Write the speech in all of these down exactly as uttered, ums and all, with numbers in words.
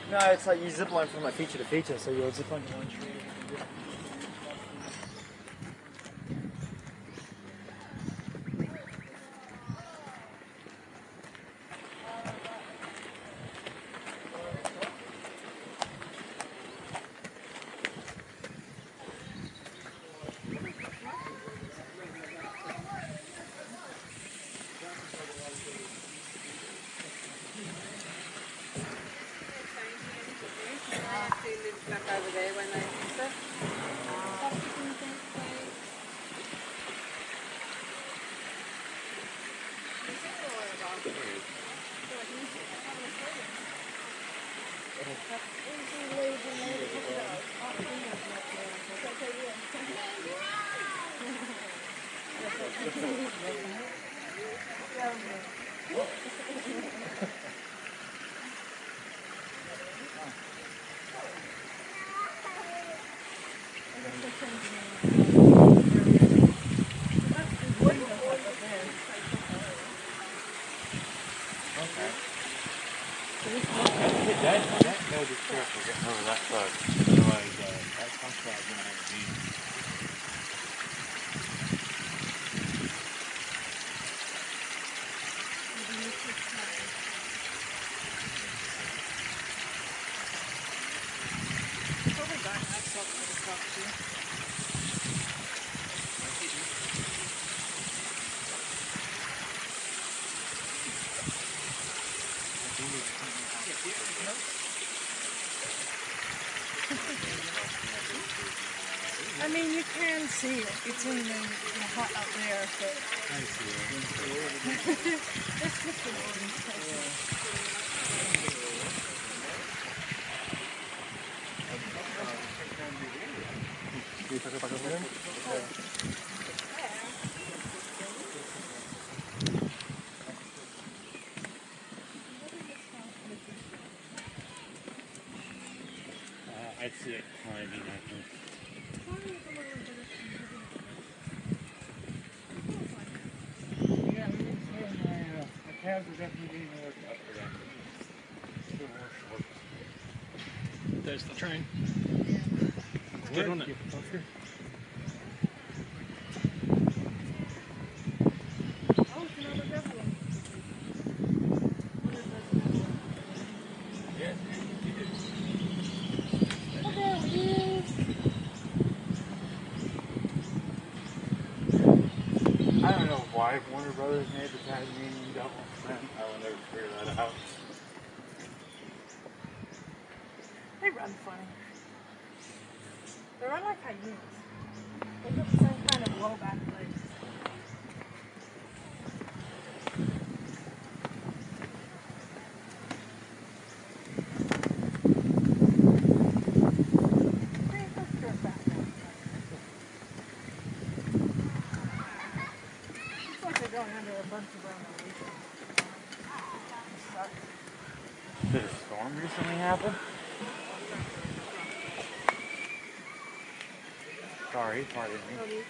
No, it's like you zip line from like feature to feature, so you'll zip line to one tree. Over there when they enter. That, that gotta be careful getting over that bug. Otherwise, uh, that sunflower's gonna have a beam. Probably don't have something to talk to. I mean, you can see it. It's in the, the hut up there, but I see it. it's just an Uh, I see it climbing, I think. Yeah, my, uh, my calves are definitely being worked out for that. Still more short. There's the train. Good on it. Oh, it's another devil. Yes, it is. Oh, there it is. I don't know why Warner Brothers made the Tasmanian devil. I will never figure that out. They run funny. They run like hyenas. They've got the same kind of low back legs. Hey, let's go back now. Looks like they're going under a bunch of brown leaves. Did a storm recently happen? Sorry, pardon me.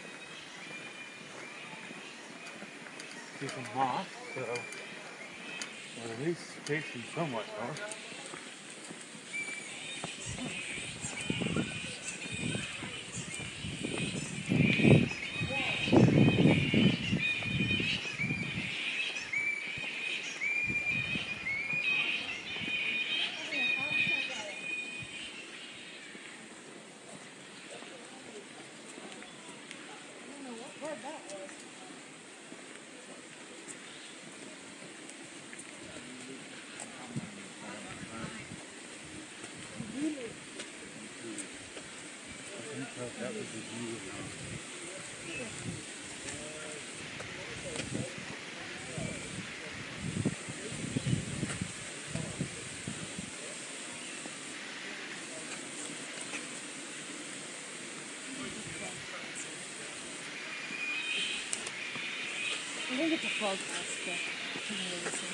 See some moss, so we're at least facing somewhat north. That was the view. I think it's a frog nest, but I can't really listen.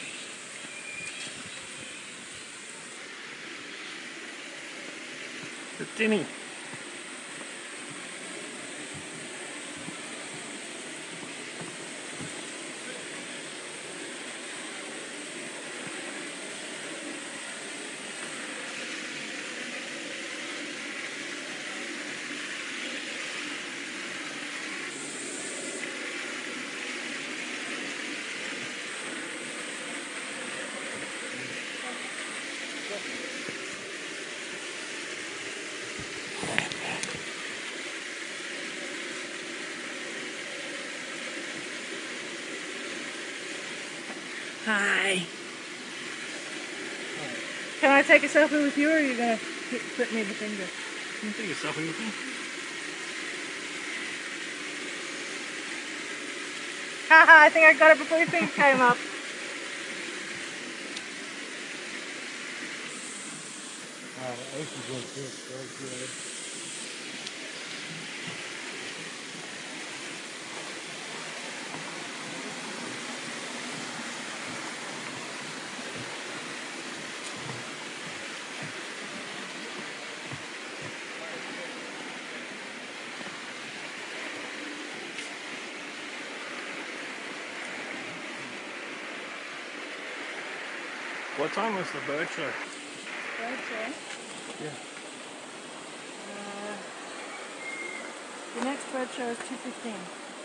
The tinny. Hi. Can I take a selfie with you, or are you gonna hit, flip me the finger? You can take a selfie with me. Haha, I think I got it before your finger came up. Wow, the ocean's going through it so good. What time was the bird show? Bird show? Yeah. Uh, the next bird show is two fifteen.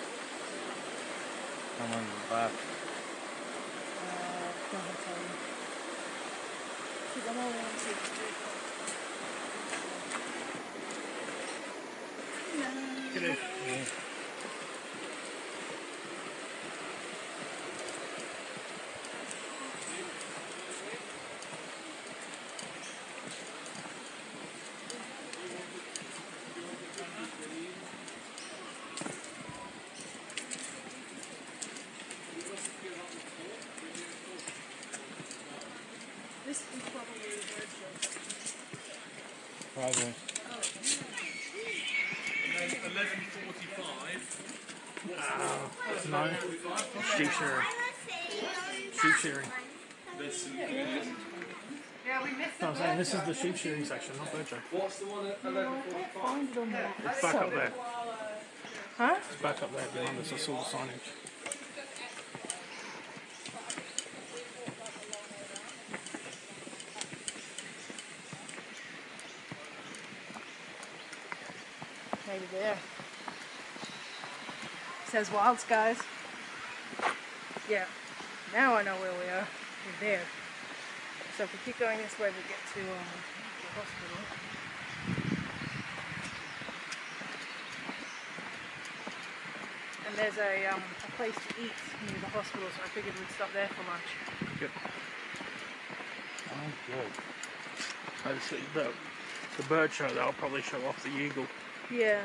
How long is it last? Uh, don't tell you. Because I'm only on two. Get in. Yeah. This is probably the bird show. Probably. eleven forty-five. No. Sheep shearing. Sheep shearing. Yeah, we missed No, I'm saying this is the sheep shearing section, not bird show. What's the one at eleven forty-five? Find it on the map. It's back up there. Huh? It's back up there behind us. I saw the signage. Maybe there. It says Wild Skies. Yeah. Now I know where we are. We're there. So if we keep going this way, we get to um, the hospital. And there's a, um, a place to eat near the hospital, so I figured we'd stop there for lunch. Good. Sounds good. I see the, the bird show, they'll probably show off the eagle Yeah.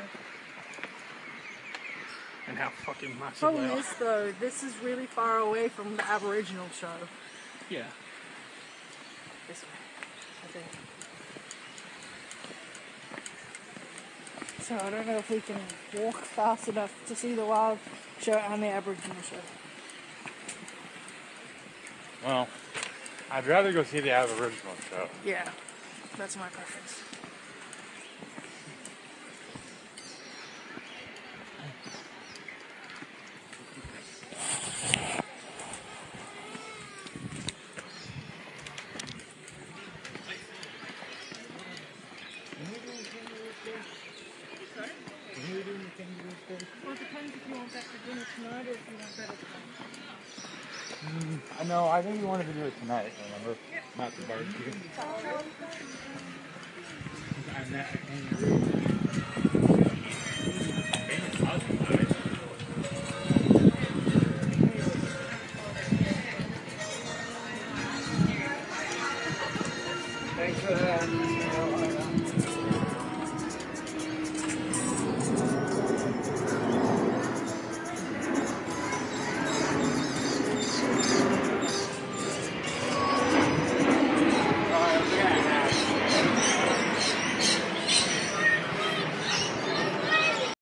and how fucking massive Problem they are. is, though, this is really far away from the Aboriginal show. Yeah. This way, I think. So I don't know if we can walk fast enough to see the wild show and the Aboriginal show. Well, I'd rather go see the Aboriginal show. Yeah, that's my preference. Well, it depends if you want that for dinner tonight or if you want that at the time. I know, I think we wanted to do it tonight, remember? Not the barbecue. I'm not a kangaroo.